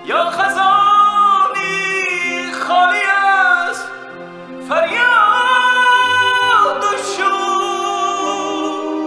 یا خزانی خالی از فریاد و شور.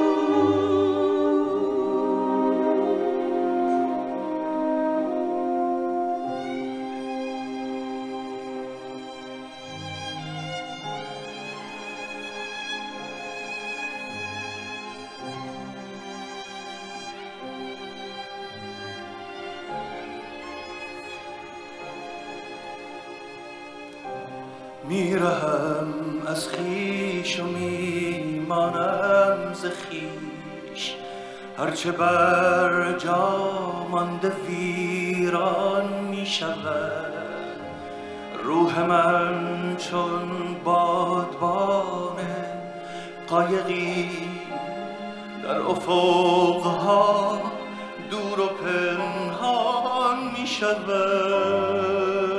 میرهم از خویش و میمانم ز خویش، هرچه بر جا مانده ویران میشود. روح من چون بادبان قایقی در افقها دور و پنهان میشود.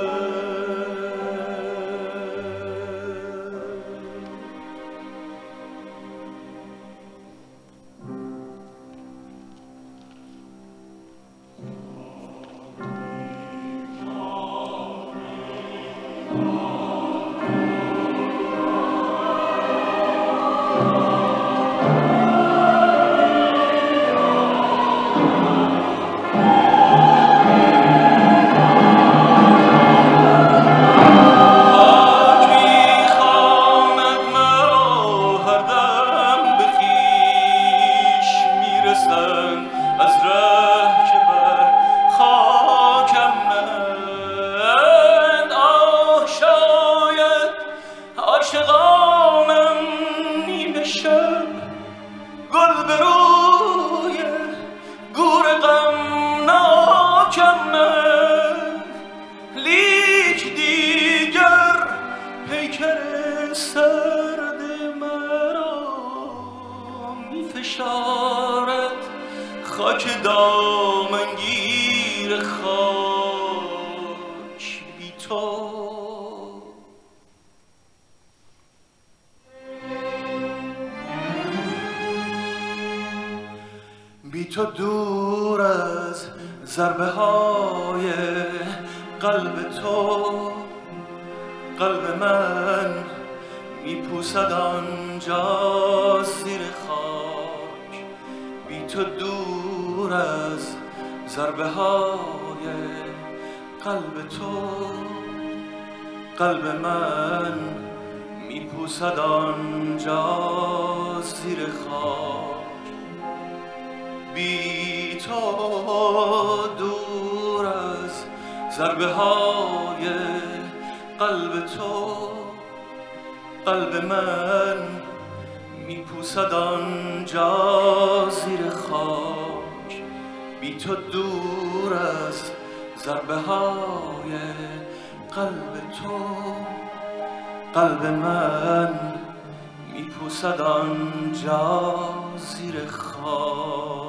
خاک دامنگیر خاک بی تو. بی تو دور از ضربه های قلب تو، قلب من میپوسد آنجا زیر خاک. بی تو دور از ضربه های قلب تو، قلب من میپوسد آنجا زیر خاک. بی تو دور از ضربه های قلب تو، قلب من میپوسد آنجا زیر خاک. بی تو دور از ضربه های قلب تو، قلب من میپوسد آنجا زیر خاک.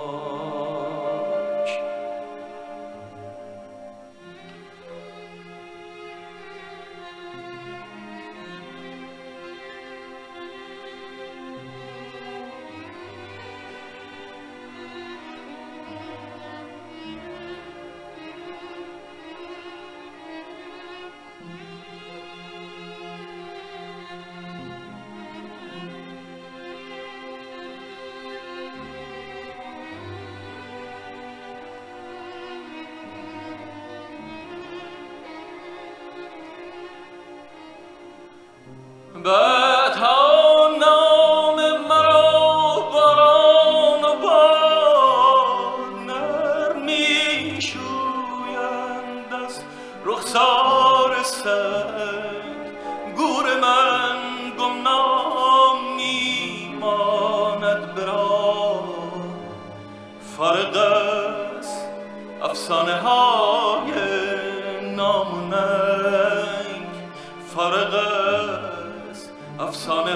بعدها نام مرا باران و باد نرمی شویند از رخسار سنگ. گور من گمنام میماند برا، فارغ از افسانه های نام و ننگ، فارغ افسانه